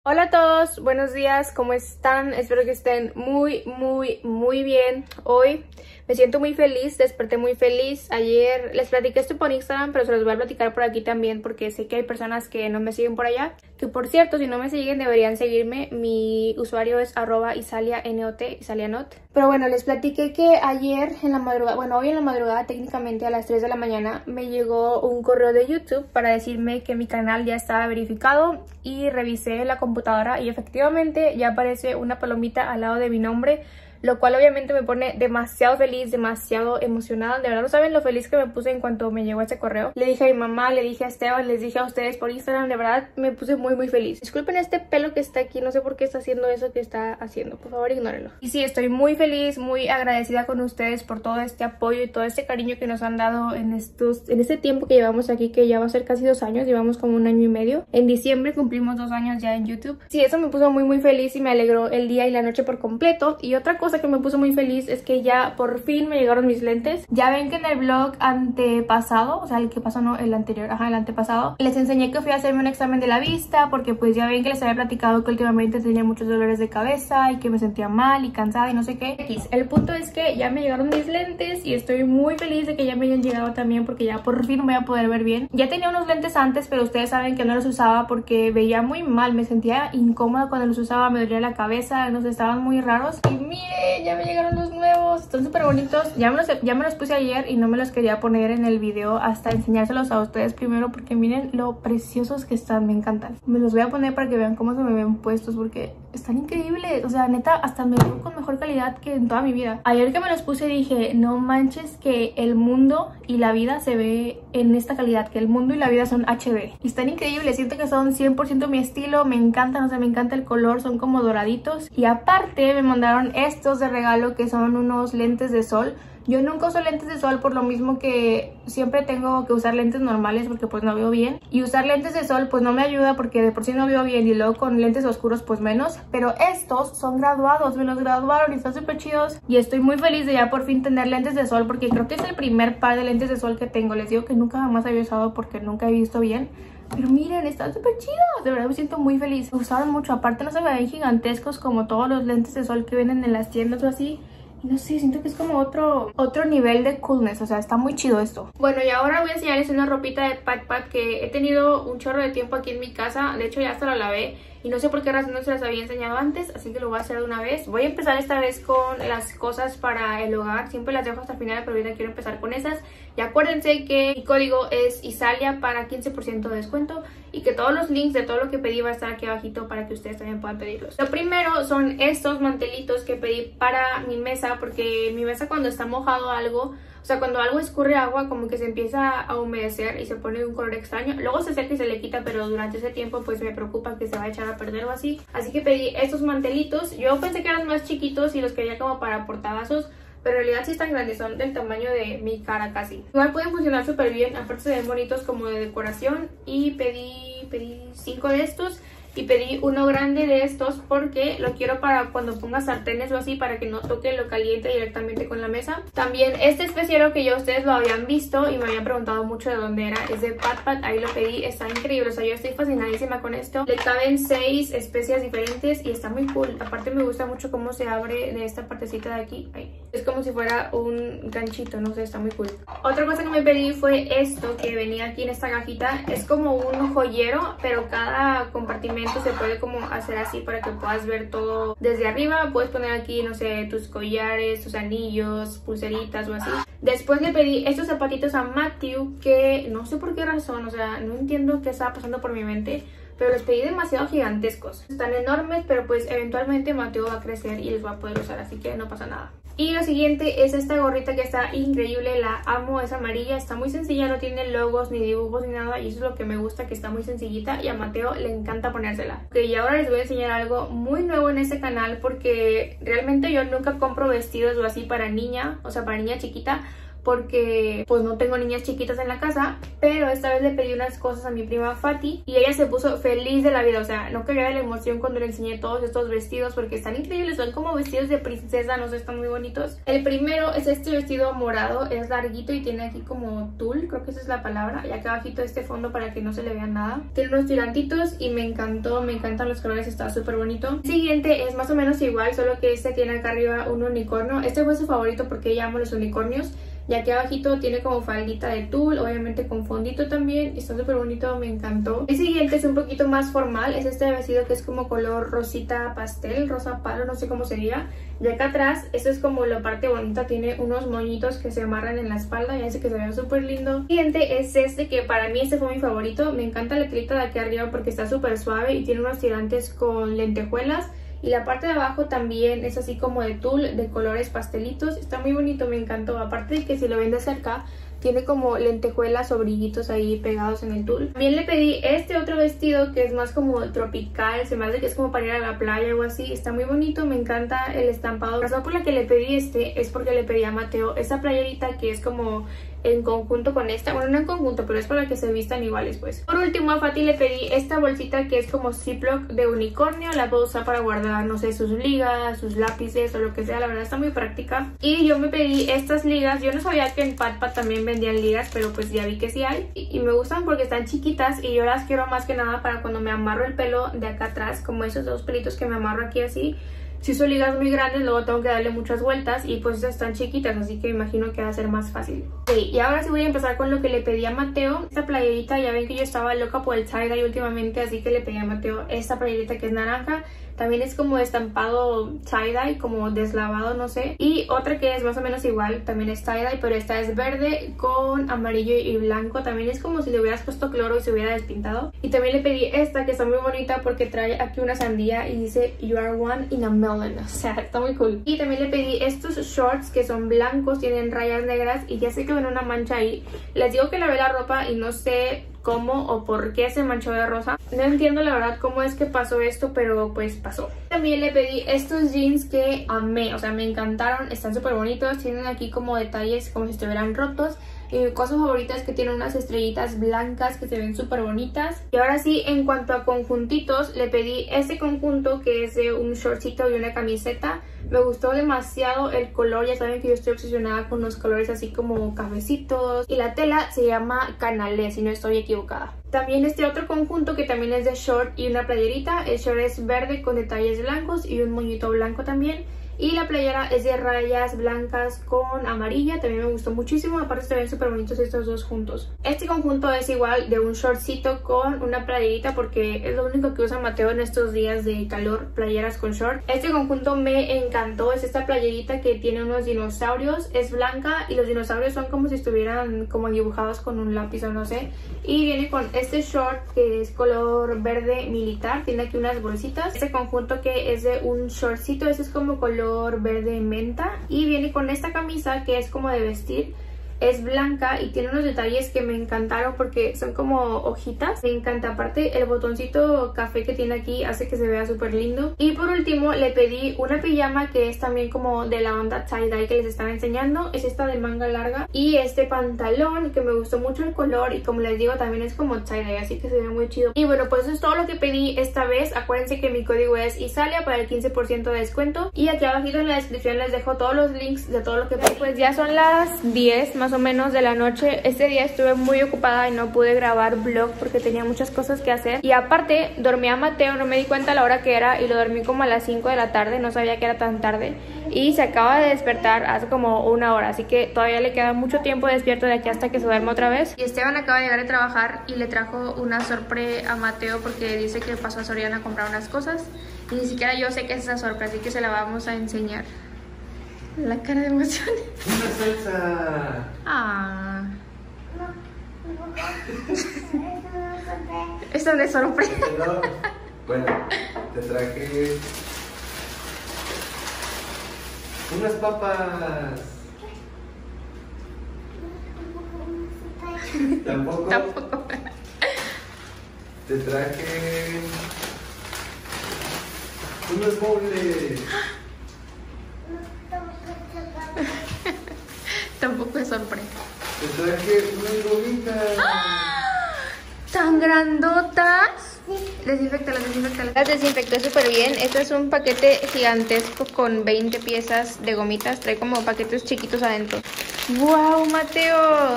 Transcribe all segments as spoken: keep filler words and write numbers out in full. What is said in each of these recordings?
Hola a todos, buenos días, ¿cómo están? Espero que estén muy, muy, muy bien. Hoy me siento muy feliz, desperté muy feliz. Ayer les platiqué esto por Instagram, pero se los voy a platicar por aquí también porque sé que hay personas que no me siguen por allá. Que por cierto, si no me siguen deberían seguirme. Mi usuario es arroba isalianot, isalianot. Pero bueno, les platiqué que ayer en la madrugada, bueno, hoy en la madrugada técnicamente a las tres de la mañana me llegó un correo de YouTube para decirme que mi canal ya estaba verificado y revisé la computadora y efectivamente ya aparece una palomita al lado de mi nombre, lo cual obviamente me pone demasiado feliz, demasiado emocionada. De verdad no saben lo feliz que me puse en cuanto me llegó ese correo. Le dije a mi mamá, le dije a Esteban, les dije a ustedes por Instagram, de verdad me puse muy muy feliz. Disculpen este pelo que está aquí, no sé por qué está haciendo eso que está haciendo, por favor ignórenlo. Y sí, estoy muy feliz, muy agradecida con ustedes por todo este apoyo y todo este cariño que nos han dado en estos, en este tiempo que llevamos aquí, que ya va a ser casi dos años, llevamos como un año y medio. En diciembre cumplimos dos años ya en YouTube. Sí, eso me puso muy muy feliz y me alegró el día y la noche por completo. Y otra cosa que me puso muy feliz es que ya por fin me llegaron mis lentes. Ya ven que en el vlog antepasado, o sea el que pasó no, el anterior, ajá, el antepasado, les enseñé que fui a hacerme un examen de la vista porque pues ya ven que les había platicado que últimamente tenía muchos dolores de cabeza y que me sentía mal y cansada y no sé qué. El punto es que ya me llegaron mis lentes y estoy muy feliz de que ya me hayan llegado también porque ya por fin voy a poder ver bien. Ya tenía unos lentes antes, pero ustedes saben que no los usaba porque veía muy mal, me sentía incómoda cuando los usaba, me dolía la cabeza, no sé, estaban muy raros. Y miren, ya me llegaron los nuevos, están súper bonitos. Ya me, los, ya me los puse ayer y no me los quería poner en el video hasta enseñárselos a ustedes primero porque miren lo preciosos que están, me encantan. Me los voy a poner para que vean cómo se me ven puestos porque están increíbles. O sea, neta, hasta me veo con mejor calidad que en toda mi vida. Ayer que me los puse dije, no manches que el mundo y la vida se ve en esta calidad, que el mundo y la vida son H D. Y están increíbles, siento que son cien por ciento mi estilo, me encantan, o sea, me encanta el color, son como doraditos. Y aparte me mandaron estos de regalo que son unos lentes de sol. Yo nunca uso lentes de sol por lo mismo que siempre tengo que usar lentes normales porque pues no veo bien. Y usar lentes de sol pues no me ayuda porque de por sí no veo bien y luego con lentes oscuros pues menos. Pero estos son graduados, me los graduaron y están súper chidos. Y estoy muy feliz de ya por fin tener lentes de sol porque creo que es el primer par de lentes de sol que tengo. Les digo que nunca jamás había usado porque nunca he visto bien. Pero miren, están súper chidos, de verdad me siento muy feliz. Me gustaron mucho, aparte no se me ven gigantescos como todos los lentes de sol que venden en las tiendas o así. Y no sé, siento que es como otro, otro nivel de coolness, o sea, está muy chido esto. Bueno, y ahora voy a enseñarles una ropita de Pat Pat que he tenido un chorro de tiempo aquí en mi casa. De hecho ya hasta la lavé y no sé por qué razón no se las había enseñado antes, así que lo voy a hacer de una vez. Voy a empezar esta vez con las cosas para el hogar, siempre las dejo hasta el final, pero ahorita quiero empezar con esas. Y acuérdense que mi código es Isalia para quince por ciento de descuento y que todos los links de todo lo que pedí va a estar aquí abajito para que ustedes también puedan pedirlos. Lo primero son estos mantelitos que pedí para mi mesa, porque mi mesa cuando está mojado algo, o sea, cuando algo escurre agua como que se empieza a humedecer y se pone de un color extraño. Luego se seca y se le quita, pero durante ese tiempo pues me preocupa que se va a echar a perder o así. Así que pedí estos mantelitos. Yo pensé que eran más chiquitos y los quería como para portavasos, pero en realidad sí están grandes, son del tamaño de mi cara casi. Igual pueden funcionar súper bien, aparte se ven bonitos como de decoración. Y pedí, pedí cinco de estos. Y pedí uno grande de estos porque lo quiero para cuando ponga sartenes o así, para que no toque lo caliente directamente con la mesa. También este especiero que ya ustedes lo habían visto y me habían preguntado mucho de dónde era, es de Pat Pat, ahí lo pedí, está increíble, o sea, yo estoy fascinadísima con esto. Le caben seis especias diferentes y está muy cool. Aparte me gusta mucho cómo se abre de esta partecita de aquí. Ay, es como si fuera un ganchito, no sé, está muy cool. Otra cosa que me pedí fue esto que venía aquí en esta cajita. Es como un joyero, pero cada compartimento se puede como hacer así para que puedas ver todo desde arriba. Puedes poner aquí, no sé, tus collares, tus anillos, pulseritas o así. Después le pedí estos zapatitos a Matthew que no sé por qué razón, o sea, no entiendo qué estaba pasando por mi mente, pero los pedí demasiado gigantescos. Están enormes, pero pues eventualmente Mateo va a crecer y les va a poder usar, así que no pasa nada. Y lo siguiente es esta gorrita que está increíble, la amo, es amarilla, está muy sencilla, no tiene logos ni dibujos ni nada y eso es lo que me gusta, que está muy sencillita y a Mateo le encanta ponérsela. Ok, y ahora les voy a enseñar algo muy nuevo en este canal porque realmente yo nunca compro vestidos o así para niña, o sea para niña chiquita, porque pues no tengo niñas chiquitas en la casa, pero esta vez le pedí unas cosas a mi prima Fati y ella se puso feliz de la vida, o sea, no quería de la emoción cuando le enseñé todos estos vestidos porque están increíbles, son como vestidos de princesa, no sé, están muy bonitos. El primero es este vestido morado, es larguito y tiene aquí como tul, creo que esa es la palabra, y acá abajito este fondo para que no se le vea nada. Tiene unos tirantitos y me encantó, me encantan los colores, está súper bonito. El siguiente es más o menos igual, solo que este tiene acá arriba un unicornio. Este fue su favorito porque ella ama los unicornios. Y aquí abajito tiene como faldita de tul, obviamente con fondito también. Está súper bonito, me encantó. El siguiente es un poquito más formal. Es este vestido que es como color rosita pastel, rosa palo, no sé cómo se diga. Y acá atrás, esto es como la parte bonita. Tiene unos moñitos que se amarran en la espalda y hace que se vea súper lindo. El siguiente es este, que para mí este fue mi favorito. Me encanta la telita de aquí arriba porque está súper suave y tiene unos tirantes con lentejuelas. Y la parte de abajo también es así como de tul, de colores pastelitos. Está muy bonito, me encantó. Aparte de que si lo ven de cerca, tiene como lentejuelas o brillitos ahí pegados en el tul. También le pedí este otro vestido que es más como tropical. Se me hace que es como para ir a la playa o algo así. Está muy bonito, me encanta el estampado. La razón por la que le pedí este es porque le pedí a Mateo esta playerita que es como en conjunto con esta, bueno, no en conjunto, pero es para que se vistan iguales, pues. Por último, a Fati le pedí esta bolsita que es como Ziploc de unicornio. La puedo usar para guardar, no sé, sus ligas, sus lápices o lo que sea. La verdad está muy práctica. Y yo me pedí estas ligas. Yo no sabía que en Patpat también vendían ligas, pero pues ya vi que sí hay. Y, y me gustan porque están chiquitas y yo las quiero más que nada para cuando me amarro el pelo de acá atrás, como esos dos pelitos que me amarro aquí así. Si son ligas muy grandes, luego tengo que darle muchas vueltas y pues están chiquitas, así que me imagino que va a ser más fácil. Okay, y ahora sí voy a empezar con lo que le pedí a Mateo. Esta playerita, ya ven que yo estaba loca por el tie-dye últimamente, así que le pedí a Mateo esta playerita que es naranja. También es como estampado tie-dye, como deslavado, no sé. Y otra que es más o menos igual, también es tie-dye, pero esta es verde con amarillo y blanco. También es como si le hubieras puesto cloro y se hubiera despintado. Y también le pedí esta que está muy bonita porque trae aquí una sandía y dice You are one in a melon. O sea, está muy cool. Y también le pedí estos shorts que son blancos, tienen rayas negras y ya sé que ven una mancha ahí. Les digo que lavé la ropa y no sé cómo o por qué se manchó de rosa. No entiendo la verdad cómo es que pasó esto, pero pues pasó. También le pedí estos jeans que amé, o sea, me encantaron, están súper bonitos, tienen aquí como detalles como si estuvieran rotos. Y mi cosa favorita es que tiene unas estrellitas blancas que se ven súper bonitas. Y ahora sí, en cuanto a conjuntitos, le pedí este conjunto que es de un shortcito y una camiseta. Me gustó demasiado el color, ya saben que yo estoy obsesionada con los colores así como cafecitos. Y la tela se llama canalé, si no estoy equivocada. También este otro conjunto que también es de short y una playerita. El short es verde con detalles blancos y un moñito blanco también. Y la playera es de rayas blancas con amarilla, también me gustó muchísimo. Aparte se ven súper bonitos estos dos juntos. Este conjunto es igual de un shortcito con una playerita porque es lo único que usa Mateo en estos días de calor, playeras con short. Este conjunto me encantó, es esta playerita que tiene unos dinosaurios, es blanca y los dinosaurios son como si estuvieran como dibujados con un lápiz o no sé. Y viene con este short que es color verde militar, tiene aquí unas bolsitas. Este conjunto que es de un shortcito, ese es como color verde menta y viene con esta camisa que es como de vestir. Es blanca y tiene unos detalles que me encantaron porque son como hojitas. Me encanta. Aparte el botoncito café que tiene aquí hace que se vea súper lindo. Y por último le pedí una pijama que es también como de la onda tie-dye que les estaba enseñando. Es esta de manga larga. Y este pantalón que me gustó mucho el color y como les digo también es como tie-dye, así que se ve muy chido. Y bueno, pues eso es todo lo que pedí esta vez. Acuérdense que mi código es Isalia para el quince por ciento de descuento. Y aquí abajito en la descripción les dejo todos los links de todo lo que pedí. Pues ya son las diez más o menos de la noche. Este día estuve muy ocupada y no pude grabar vlog porque tenía muchas cosas que hacer. Y aparte dormí a Mateo, no me di cuenta la hora que era y lo dormí como a las cinco de la tarde, no sabía que era tan tarde. Y se acaba de despertar hace como una hora, así que todavía le queda mucho tiempo despierto de aquí hasta que se duerma otra vez. Y Esteban acaba de llegar de trabajar y le trajo una sorpresa a Mateo porque dice que pasó a Soriana a comprar unas cosas y ni siquiera yo sé qué es esa sorpresa, así que se la vamos a enseñar. La cara de emoción. Una salsa. Ah. Esto no es sorpresa. Bueno, te traje unas papas. Tampoco. Tampoco. Te traje unos moles. Tampoco. fue sorpresa. Te traje unas gomitas. ¡Ah! ¿Tan grandotas? Desinfectalas, desinfectalas. Las desinfecté súper bien. Este es un paquete gigantesco con veinte piezas de gomitas. Trae como paquetes chiquitos adentro. ¡Wow, Mateo!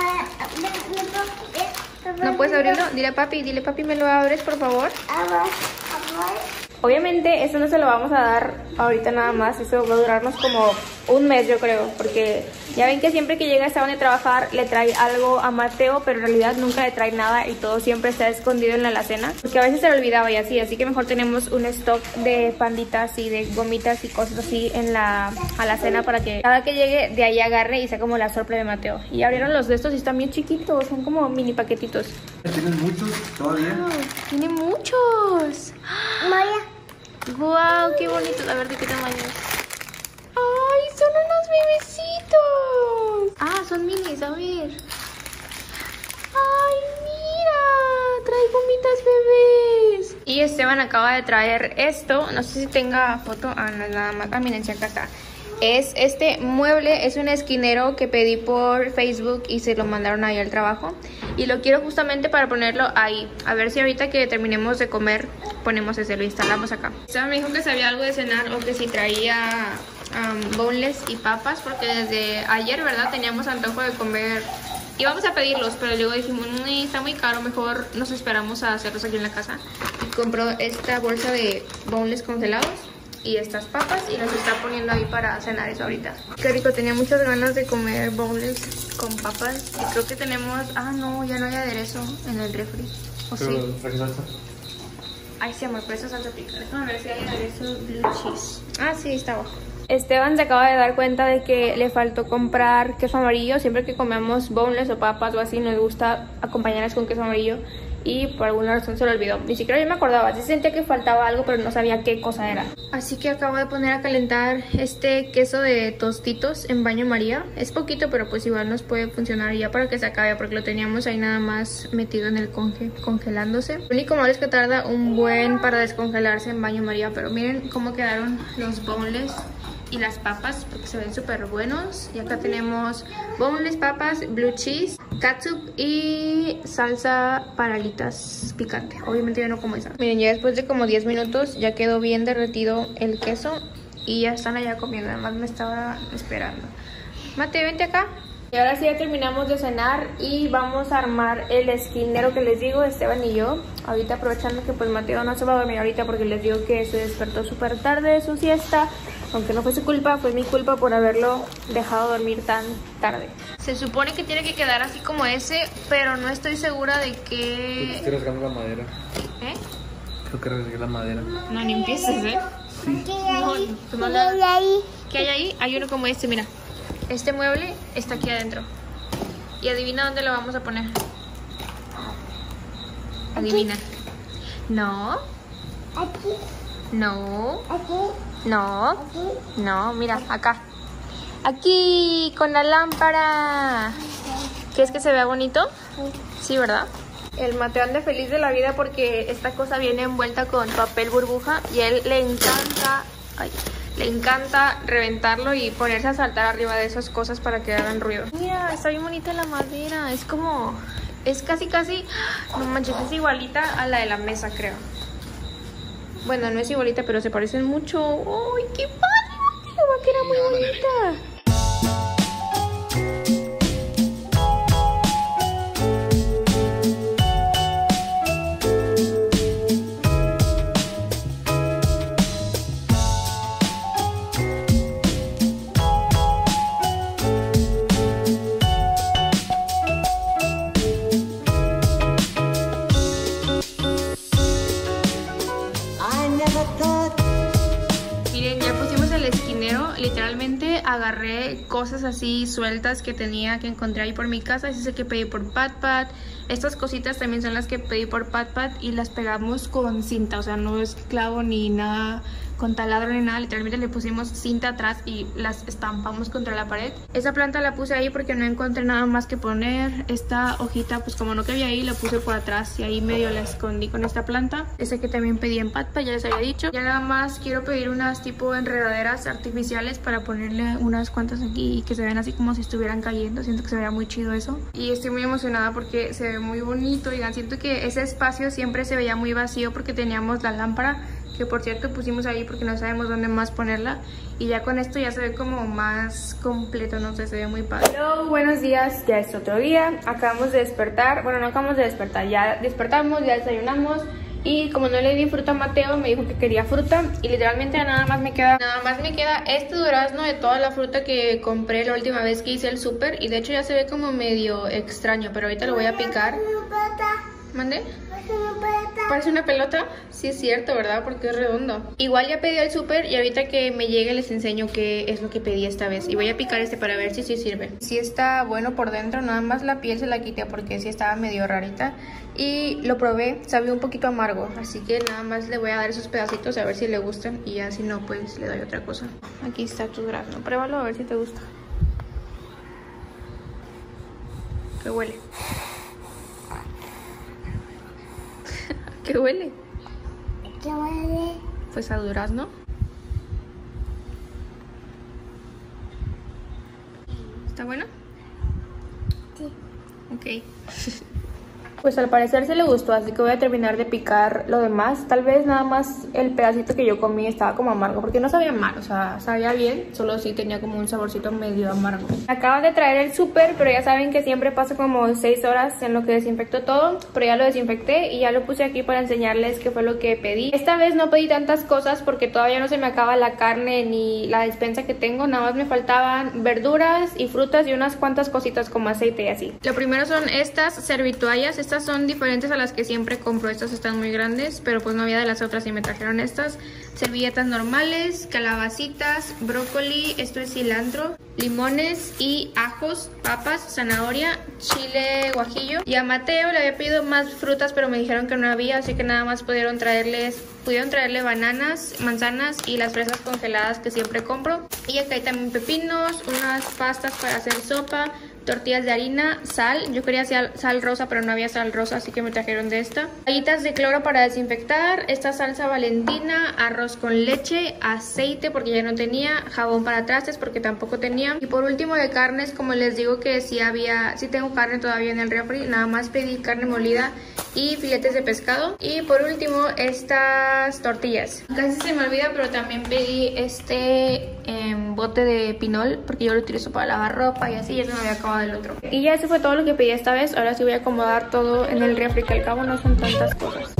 ¿No puedes abrirlo? Dile a papi, dile papi, ¿me lo abres, por favor? Obviamente esto no se lo vamos a dar ahorita nada más, eso va a durarnos como un mes yo creo, porque ya ven que siempre que llega esta hora de trabajar le trae algo a Mateo, pero en realidad nunca le trae nada y todo siempre está escondido en la alacena, porque a veces se le olvidaba y así, así que mejor tenemos un stock de panditas y de gomitas y cosas así en la alacena para que cada que llegue de ahí agarre y sea como la sorpresa de Mateo. Y abrieron los de estos y están bien chiquitos, son como mini paquetitos. ¿Tienes muchos todavía? Wow, tiene muchos. Maya. Wow, qué bonitos. A ver de qué tamaño. Ay, son unos bebecitos. Ah, son minis, a ver. Ay, mira, trae gomitas bebés. Y Esteban acaba de traer esto. No sé si tenga foto. Ah, no es nada más. Ah, miren, si acá está. Es este mueble, es un esquinero que pedí por Facebook y se lo mandaron ahí al trabajo. Y lo quiero justamente para ponerlo ahí. A ver si ahorita que terminemos de comer ponemos ese, lo instalamos acá. Esteban me dijo que sabía algo de cenar o que si traía um, boneless y papas, porque desde ayer, ¿verdad? Teníamos antojo de comer. Íbamos a pedirlos, pero luego dijimos, mmm, está muy caro, mejor nos esperamos a hacerlos aquí en la casa. Y compró esta bolsa de boneless congelados y estas papas y las está poniendo ahí para cenar eso ahorita. Qué rico, tenía muchas ganas de comer boneless con papas y creo que tenemos... Ah, no, ya no hay aderezo en el refri. ¿O sí? ¿Para qué salsa? Ay, sí, amor, pero esa salsa pica. Déjame ver si hay aderezo blue cheese. Ah, sí, está abajo. Esteban se acaba de dar cuenta de que le faltó comprar queso amarillo. Siempre que comemos boneless o papas o así nos gusta acompañarlas con queso amarillo. Y por alguna razón se lo olvidó. Ni siquiera yo me acordaba. Sí sentía que faltaba algo, pero no sabía qué cosa era. Así que acabo de poner a calentar este queso de tostitos en baño María. Es poquito, pero pues igual nos puede funcionar ya para que se acabe, porque lo teníamos ahí nada más metido en el conge, congelándose. Lo único malo es que tarda un buen para descongelarse en baño María. Pero miren cómo quedaron los boneless y las papas, porque se ven súper buenos. Y acá tenemos boneless, papas, blue cheese, catsup y salsa para alitas picante. Obviamente yo no como esa. Miren, ya después de como diez minutos ya quedó bien derretido el queso y ya están allá comiendo. Además me estaba esperando. Mate, vente acá. Y ahora sí ya terminamos de cenar y vamos a armar el esquinero que les digo, Esteban y yo. Ahorita aprovechando que pues Mateo no se va a dormir ahorita porque les digo que se despertó súper tarde de su siesta. Aunque no fue su culpa, fue mi culpa por haberlo dejado dormir tan tarde. Se supone que tiene que quedar así como ese, pero no estoy segura de que... Estoy rasgando la madera. ¿Eh? Creo que rasgué la madera. No, ni empieces, ¿eh? Sí. No, tú no la... ¿Qué hay ahí? Hay uno como este, mira. Este mueble está aquí adentro. Y adivina dónde lo vamos a poner. Adivina. No. Aquí, No. aquí, No. aquí. No, mira, acá. Aquí, con la lámpara. ¿Quieres que se vea bonito? Sí, ¿verdad? El Mateo anda feliz de la vida porque esta cosa viene envuelta con papel burbuja y a él le encanta... Ay, le encanta reventarlo y ponerse a saltar arriba de esas cosas para que hagan ruido. Mira, está bien bonita la madera. Es como... Es casi, casi... No manches, es igualita a la de la mesa, creo. Bueno, no es igualita, pero se parecen mucho. ¡Ay, qué padre! La vaquera muy bonita. Miren, ya pusimos el esquinero. Literalmente agarré cosas así sueltas que tenía, que encontré ahí por mi casa. Ese es el que pedí por PatPat. Estas cositas también son las que pedí por PatPat y las pegamos con cinta. O sea, no es clavo ni nada con taladro ni nada, literalmente le pusimos cinta atrás y las estampamos contra la pared. Esa planta la puse ahí porque no encontré nada más que poner. Esta hojita, pues como no cabía ahí, la puse por atrás y ahí medio la escondí con esta planta. Esa que también pedí en Patpa, ya les había dicho. Ya nada más quiero pedir unas tipo enredaderas artificiales para ponerle unas cuantas aquí y que se vean así como si estuvieran cayendo. Siento que se vería muy chido eso. Y estoy muy emocionada porque se ve muy bonito. Oigan, siento que ese espacio siempre se veía muy vacío porque teníamos la lámpara, que por cierto pusimos ahí porque no sabemos dónde más ponerla, y ya con esto ya se ve como más completo, no sé, se ve muy padre. Hello, buenos días, ya es otro día, acabamos de despertar, bueno no acabamos de despertar, ya despertamos, ya desayunamos, y como no le di fruta a Mateo, me dijo que quería fruta, y literalmente nada más me queda, nada más me queda este durazno de toda la fruta que compré la última vez que hice el súper, y de hecho ya se ve como medio extraño, pero ahorita lo voy a picar. ¿Mande? ¿Parece una pelota? Sí es cierto, ¿verdad? Porque es redondo. Igual ya pedí el súper y ahorita que me llegue les enseño qué es lo que pedí esta vez. Y voy a picar este para ver si sí sirve. Sí está bueno por dentro, nada más la piel se la quité porque sí estaba medio rarita. Y lo probé, sabía un poquito amargo, así que nada más le voy a dar esos pedacitos a ver si le gustan. Y ya si no, pues le doy otra cosa. Aquí está tu durazno, pruébalo a ver si te gusta. ¿Qué huele? ¿Qué huele? ¿Qué huele? Pues a durazno. ¿Está bueno? Sí. Ok. Pues al parecer se le gustó, así que voy a terminar de picar lo demás. Tal vez nada más el pedacito que yo comí estaba como amargo, porque no sabía mal, o sea, sabía bien, solo sí tenía como un saborcito medio amargo. Acaban de traer el súper, pero ya saben que siempre pasa como seis horas en lo que desinfecto todo, pero ya lo desinfecté y ya lo puse aquí para enseñarles qué fue lo que pedí. Esta vez no pedí tantas cosas porque todavía no se me acaba la carne ni la despensa que tengo, nada más me faltaban verduras y frutas y unas cuantas cositas como aceite y así. Lo primero son estas servitoallas. Estas son diferentes a las que siempre compro, estas están muy grandes, pero pues no había de las otras y me trajeron estas. Servilletas normales, calabacitas, brócoli, esto es cilantro, limones y ajos, papas, zanahoria, chile guajillo. Y a Mateo le había pedido más frutas, pero me dijeron que no había, así que nada más pudieron traerles, pudieron traerle bananas, manzanas y las fresas congeladas que siempre compro. Y acá hay también pepinos, unas pastas para hacer sopa, tortillas de harina, sal, yo quería sal, sal rosa pero no había sal rosa, así que me trajeron de esta, toallitas de cloro para desinfectar, esta salsa valentina, arroz con leche, aceite porque ya no tenía, jabón para trastes porque tampoco tenía, y por último de carnes, como les digo que sí había, sí tengo carne todavía en el refri, nada más pedí carne molida y filetes de pescado, y por último estas tortillas. Casi se me olvida, pero también pedí este eh, bote de pinol porque yo lo utilizo para lavar ropa y así, ya se me había acabado del otro. Y ya eso fue todo lo que pedí esta vez. Ahora sí voy a acomodar todo en el refri, que al cabo no son tantas cosas.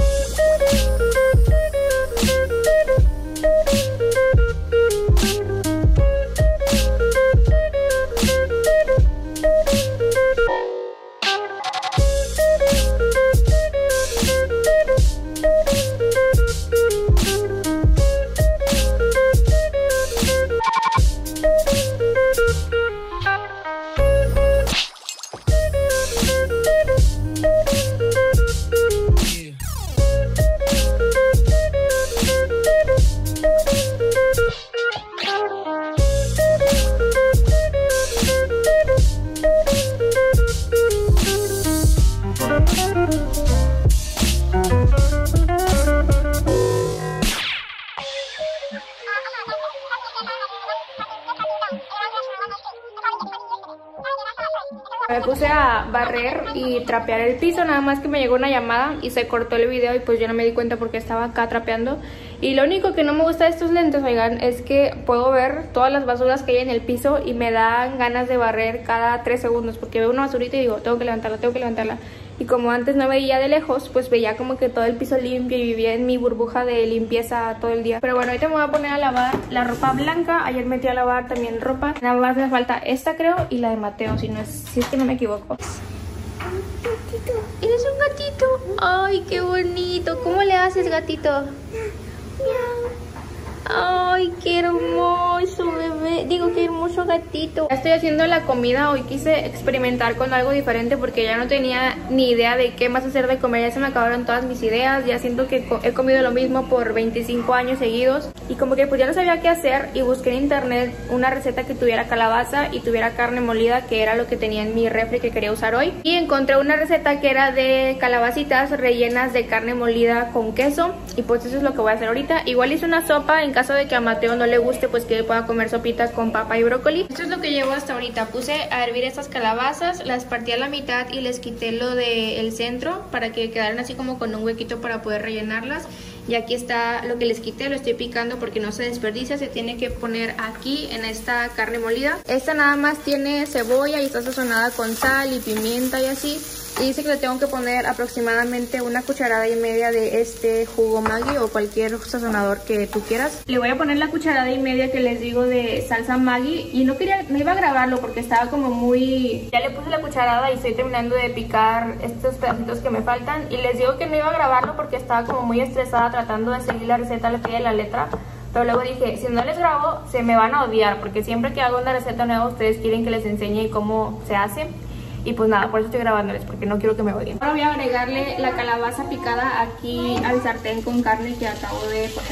Me puse a barrer y trapear el piso, nada más que me llegó una llamada y se cortó el video y pues yo no me di cuenta porque estaba acá trapeando. Y lo único que no me gusta de estos lentes, oigan, es que puedo ver todas las basuras que hay en el piso y me dan ganas de barrer cada tres segundos porque veo una basurita y digo, tengo que levantarla, tengo que levantarla. Y como antes no veía de lejos, pues veía como que todo el piso limpio y vivía en mi burbuja de limpieza todo el día. Pero bueno, ahorita me voy a poner a lavar la ropa blanca. Ayer metí a lavar también ropa. Nada más me falta esta, creo, y la de Mateo, si no es, si es que no me equivoco. ¿Eres un gatito? ¡Ay, qué bonito! ¿Cómo le haces, gatito? ¡Ay, qué hermoso, bebé! Ay, digo que hermoso gatito. Ya estoy haciendo la comida. Hoy quise experimentar con algo diferente porque ya no tenía ni idea de qué más hacer de comer. Ya se me acabaron todas mis ideas. Ya siento que he comido lo mismo por veinticinco años seguidos. Y como que pues ya no sabía qué hacer. Y busqué en internet una receta que tuviera calabaza y tuviera carne molida, que era lo que tenía en mi refri que quería usar hoy. Y encontré una receta que era de calabacitas rellenas de carne molida con queso. Y pues eso es lo que voy a hacer ahorita. Igual hice una sopa en caso de que a Mateo no le guste, pues que pueda comer sopita con papa y brócoli. Esto es lo que llevo hasta ahorita. Puse a hervir estas calabazas, las partí a la mitad y les quité lo del centro para que quedaran así como con un huequito para poder rellenarlas. Y aquí está lo que les quité, lo estoy picando porque no se desperdicia, se tiene que poner aquí en esta carne molida. Esta nada más tiene cebolla y está sazonada con sal y pimienta y así. Y dice que le tengo que poner aproximadamente una cucharada y media de este jugo Maggi o cualquier sazonador que tú quieras. Le voy a poner la cucharada y media que les digo de salsa Maggi. Y no quería, no iba a grabarlo porque estaba como muy... Ya le puse la cucharada y estoy terminando de picar estos pedacitos que me faltan. Y les digo que no iba a grabarlo porque estaba como muy estresada tratando de seguir la receta al pie de la letra. Pero luego dije, si no les grabo se me van a odiar porque siempre que hago una receta nueva ustedes quieren que les enseñe cómo se hace. Y pues nada, por eso estoy grabándoles, porque no quiero que me odien. Ahora voy a agregarle la calabaza picada aquí al sartén con carne que acabo de poner.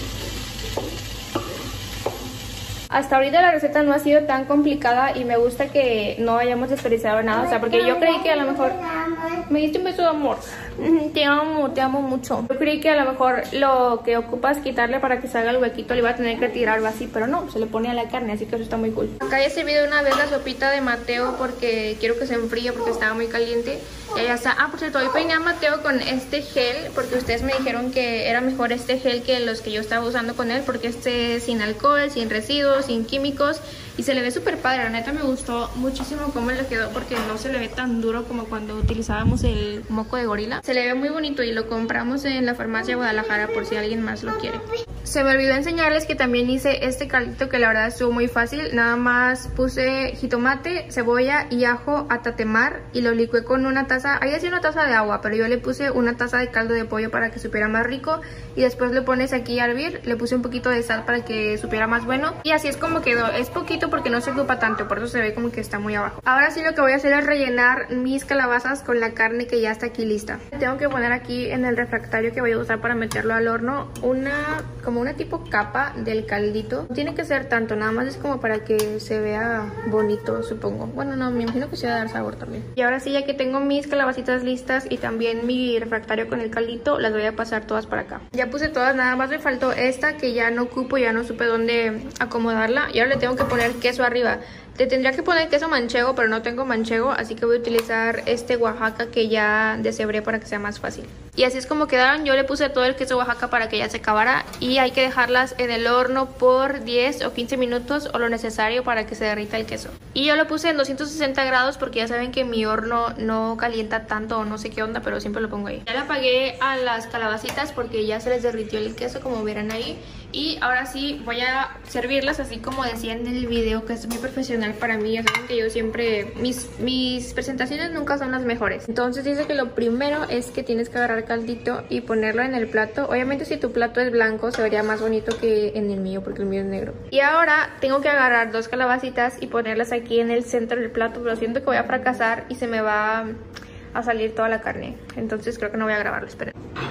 Hasta ahorita la receta no ha sido tan complicada y me gusta que no hayamos desperdiciado nada. O sea, porque yo creí que a lo mejor... Me diste un beso de amor. Te amo, te amo mucho. Yo creí que a lo mejor lo que ocupas quitarle para que salga el huequito le iba a tener que tirar algo así, pero no, se le pone a la carne, así que eso está muy cool. Acá ya he servido una vez la sopita de Mateo porque quiero que se enfríe porque estaba muy caliente. Y ya está. Ah, por cierto, hoy peiné a Mateo con este gel porque ustedes me dijeron que era mejor este gel que los que yo estaba usando con él, porque este es sin alcohol, sin residuos, sin químicos y se le ve súper padre. La neta me gustó muchísimo cómo le quedó porque no se le ve tan duro como cuando utilizábamos el moco de gorila. Se le ve muy bonito y lo compramos en la farmacia de Guadalajara por si alguien más lo quiere. Se me olvidó enseñarles que también hice este caldito que la verdad estuvo muy fácil. Nada más puse jitomate, cebolla y ajo a tatemar y lo licué con una taza. Ahí hacía una taza de agua, pero yo le puse una taza de caldo de pollo para que supiera más rico. Y después le pones aquí a hervir. Le puse un poquito de sal para que supiera más bueno. Y así es como quedó. Es poquito porque no se ocupa tanto, por eso se ve como que está muy abajo. Ahora sí lo que voy a hacer es rellenar mis calabazas con la carne que ya está aquí lista. Tengo que poner aquí en el refractario que voy a usar para meterlo al horno una como una tipo capa del caldito. No tiene que ser tanto, nada más es como para que se vea bonito, supongo. Bueno, no, me imagino que se va a dar sabor también. Y ahora sí, ya que tengo mis calabacitas listas y también mi refractario con el caldito, las voy a pasar todas para acá. Ya puse todas, nada más me faltó esta que ya no ocupo, ya no supe dónde acomodarla. Y ahora le tengo que poner queso arriba. Le tendría que poner queso manchego, pero no tengo manchego, así que voy a utilizar este Oaxaca que ya deshebré para que sea más fácil. Y así es como quedaron. Yo le puse todo el queso Oaxaca para que ya se acabara y hay que dejarlas en el horno por diez o quince minutos o lo necesario para que se derrita el queso. Y yo lo puse en doscientos sesenta grados porque ya saben que mi horno no calienta tanto o no sé qué onda, pero siempre lo pongo ahí. Ya le apagué a las calabacitas porque ya se les derritió el queso, como verán ahí. Y ahora sí voy a servirlas así como decía en el video, que es muy profesional para mí. Ya saben que yo siempre, mis, mis presentaciones nunca son las mejores. Entonces dice que lo primero es que tienes que agarrar caldito y ponerlo en el plato. Obviamente si tu plato es blanco se vería más bonito que en el mío porque el mío es negro. Y ahora tengo que agarrar dos calabacitas y ponerlas aquí en el centro del plato, pero siento que voy a fracasar y se me va a salir toda la carne. Entonces creo que no voy a grabarlo, esperen.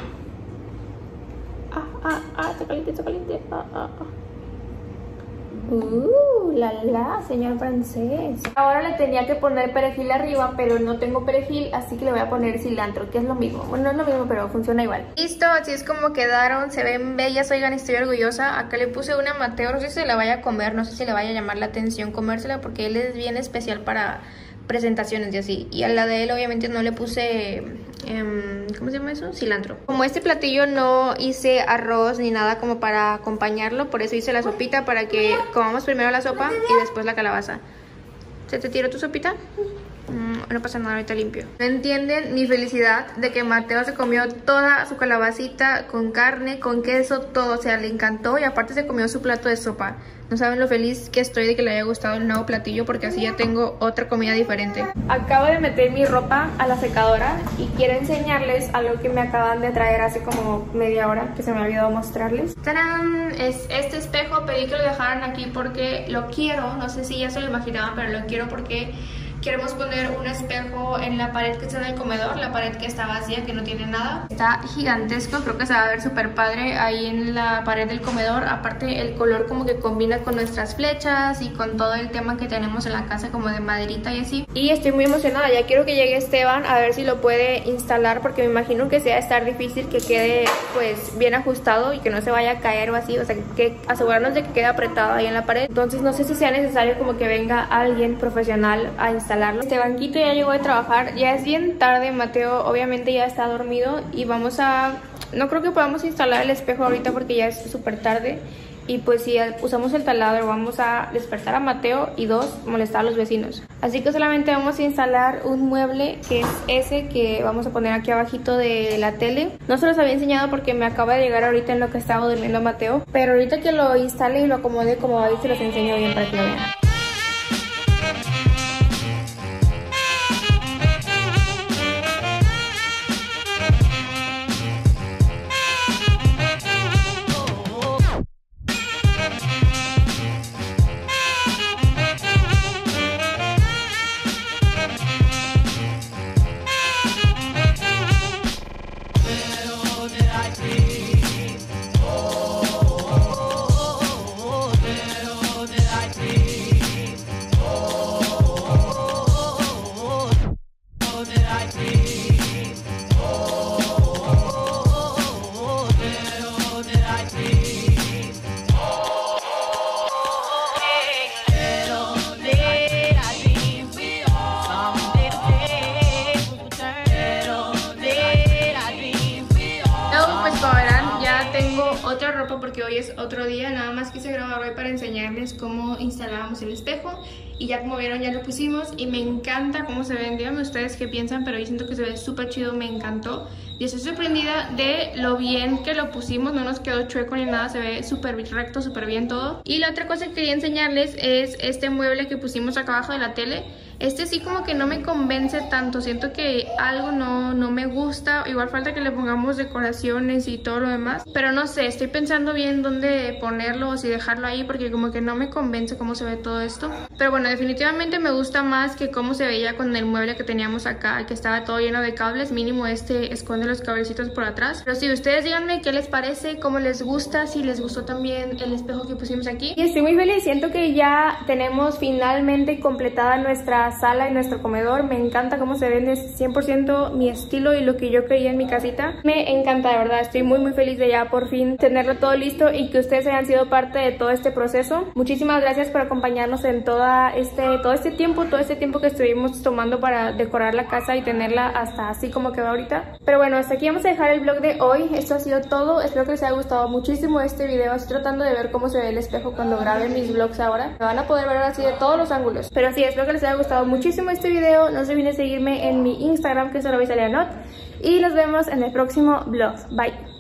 Ah, ah, ah, está caliente, está caliente. Ah, ah, ah. Uh, la la, señor francés. Ahora le tenía que poner perejil arriba, pero no tengo perejil, así que le voy a poner cilantro, que es lo mismo. Bueno, no es lo mismo, pero funciona igual. Listo, así es como quedaron. Se ven bellas, oigan, estoy orgullosa. Acá le puse una Mateo, no sé si se la vaya a comer, no sé si le vaya a llamar la atención comérsela, porque él es bien especial para presentaciones y así. Y a la de él obviamente no le puse um, ¿cómo se llama eso? Cilantro. Como este platillo no hice arroz ni nada como para acompañarlo, por eso hice la sopita, para que comamos primero la sopa y después la calabaza. ¿Se te tiró tu sopita? Mm, no pasa nada, ahorita limpio. No entienden mi felicidad de que Mateo se comió toda su calabacita con carne, con queso, todo, o sea, le encantó y aparte se comió su plato de sopa. No saben lo feliz que estoy de que le haya gustado el nuevo platillo porque así ya tengo otra comida diferente. Acabo de meter mi ropa a la secadora y quiero enseñarles algo que me acaban de traer hace como media hora que se me ha olvidado mostrarles. ¡Tarán! Es este espejo, pedí que lo dejaran aquí porque lo quiero, no sé si ya se lo imaginaban, pero lo quiero porque queremos poner un espejo en la pared que está en el comedor, la pared que está vacía, que no tiene nada. Está gigantesco, creo que se va a ver súper padre ahí en la pared del comedor. Aparte el color como que combina con nuestras flechas y con todo el tema que tenemos en la casa como de maderita y así. Y estoy muy emocionada, ya quiero que llegue Esteban a ver si lo puede instalar porque me imagino que sea estar difícil que quede pues bien ajustado y que no se vaya a caer o así, o sea que asegurarnos de que quede apretado ahí en la pared. Entonces no sé si sea necesario como que venga alguien profesional a instalar. Este banquito ya llegó de trabajar, ya es bien tarde, Mateo obviamente ya está dormido y vamos a... No creo que podamos instalar el espejo ahorita porque ya es súper tarde y pues si usamos el taladro vamos a despertar a Mateo y dos, molestar a los vecinos. Así que solamente vamos a instalar un mueble que es ese que vamos a poner aquí abajito de la tele. No se los había enseñado porque me acaba de llegar ahorita en lo que estaba durmiendo Mateo, pero ahorita que lo instale y lo acomode como ahí se los enseño bien para que lo vean. Otra ropa porque hoy es otro día, nada más quise grabar hoy para enseñarles cómo instalábamos el espejo y ya como vieron ya lo pusimos y me encanta cómo se ven, díganme ustedes qué piensan, pero yo siento que se ve súper chido, me encantó y estoy sorprendida de lo bien que lo pusimos, no nos quedó chueco ni nada, se ve súper recto, súper bien todo. Y la otra cosa que quería enseñarles es este mueble que pusimos acá abajo de la tele. Este sí como que no me convence tanto, siento que algo no, no me gusta, igual falta que le pongamos decoraciones y todo lo demás, pero no sé, estoy pensando bien dónde ponerlo o si dejarlo ahí porque como que no me convence cómo se ve todo esto. Pero bueno, definitivamente me gusta más que cómo se veía con el mueble que teníamos acá, que estaba todo lleno de cables, mínimo este esconde los cablecitos por atrás. Pero sí, ustedes díganme qué les parece, cómo les gusta, si les gustó también el espejo que pusimos aquí. Y estoy muy feliz, siento que ya tenemos finalmente completada nuestra sala y nuestro comedor. Me encanta cómo se ven, es cien por ciento mi estilo y lo que yo quería en mi casita. Me encanta, de verdad, estoy muy muy feliz de ya por fin tenerlo todo listo y que ustedes hayan sido parte de todo este proceso. Muchísimas gracias por acompañarnos en toda este, todo este tiempo, todo este tiempo que estuvimos tomando para decorar la casa y tenerla hasta así como quedó ahorita. Pero bueno, hasta aquí vamos a dejar el vlog de hoy. Esto ha sido todo, espero que les haya gustado muchísimo este video. Estoy tratando de ver cómo se ve el espejo cuando grabe mis vlogs ahora. Me van a poder ver así de todos los ángulos. Pero sí, espero que les haya gustado muchísimo este video. No se olviden seguirme en mi Instagram, que es arroba italianot, y nos vemos en el próximo vlog. Bye.